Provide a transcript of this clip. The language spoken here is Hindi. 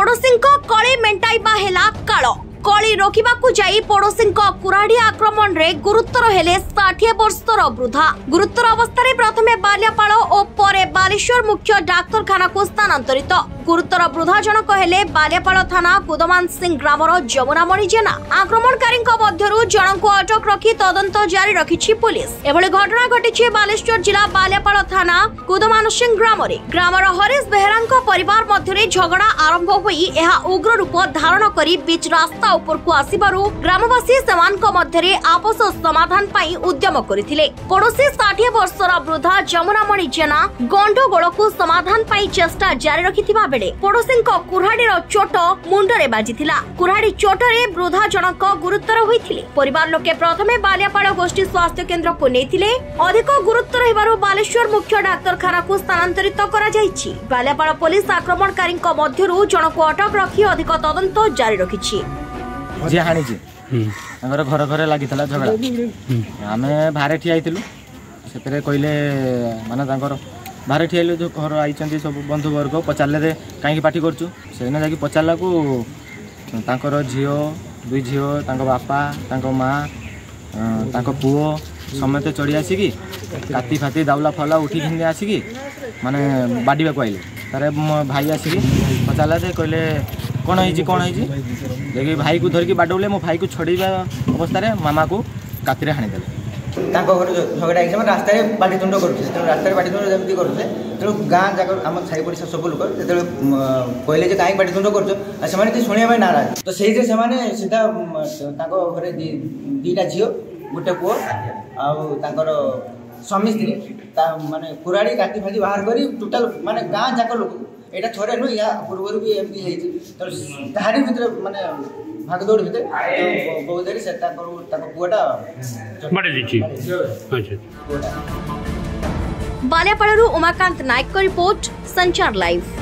पड़ोसी कली मेंटाइबा हेला काल कली रोकवाकू जाई पड़ोसी कुराड़ी आक्रमण रे गुरुतर हेले 60 वर्षर वृद्धा। गुरुतर अवस्था प्रथमे बालियापाल और परे बालेश्वर मुख्य डाक्तरखाना को स्थानांतरित। गुरुतर वृद्धा जनक हेले बालियापाल थाना कुदमान सिंह ग्रामर जमुनामणि जेना। आक्रमणकारी मध्यरु जनक अटक रखी तदंत जारी रखिछि पुलिस। एभली घटना घटिछि बालेश्वर जिला बालियापाल थाना कुदमान सिंह ग्रामरे। ग्रामर हरीश बेहरा परिवार मध्यरे झगड़ा आरंभ होई एहा उग्र रूप धारण करी बीच रास्ता उपरकू आसिबारु ग्रामवासी सेमानक मध्यरे आपस समाधान पाई उद्यम करिथिले। पड़ोसी 60 वर्षर वृद्धा जमुनामणि जेना गंडगोलकू समाधान पाई चेष्टा जारी रखिथिबा बेले पड़ोसी कुराड़ीर चोट मुंडरे बाजिथिला। कुराड़ी चोटरे वृद्धा जनक गुरुतर होइथिले। परिवार लोके प्रथमे बालियापाल गोष्ठी स्वास्थ्य केंद्र को नेथिले। अधिक गुरुतर हेबारु बालेश्वर मुख्य डाक्तरखाना को स्थानांतरित करा जायछि। बालियापाल पुलिस आक्रमणकारी मध्यरु जनक अटक रखी अधिक तदंत जारी रखिछि। जी हाणी जी घर घर लगी झगड़ा आम बाहर ठिया से कहले माने बाहर ठिया जो घर आई सब बंधुवर्ग पचारे कहीं पार्टी करूँ से जाकि पचारा को झील दुई झील बापा माँ पुओ समस्त चढ़ी आसिकी काती फाती दाउला फाउला उठी आसिकी माने बाड़ीवा आइले तार भाई आसिकी पचारा कहले कौन है देखिए भाई को धरिकी बाडौले मो भाई को छड़ेवा अवस्था मामा को काती हाणीदे घर झगड़ा रास्ता बाटीतुंड करुँचे रास्ता बाटीतुंड जमी करुँचे तेणु गाँ जाक आम साई पड़िशा सब लोग जो कहले कहीं बाटीतुंड कर शुणा नाराज तो से सीधा घरे दीटा झील गोटे पुओ आर स्वामी स्त्री माने कुराड़ी काटी फाटी बाहर कर टोटाल माने गाँ जाक लोग एटा थोड़े नु या पूर्व भी एमती है तो ताहारी भितर माने भागदौड़ भितर बहुत देरी से पुआटा बालियापाड़ू उमाकांत नायक रिपोर्ट संचार लाइव।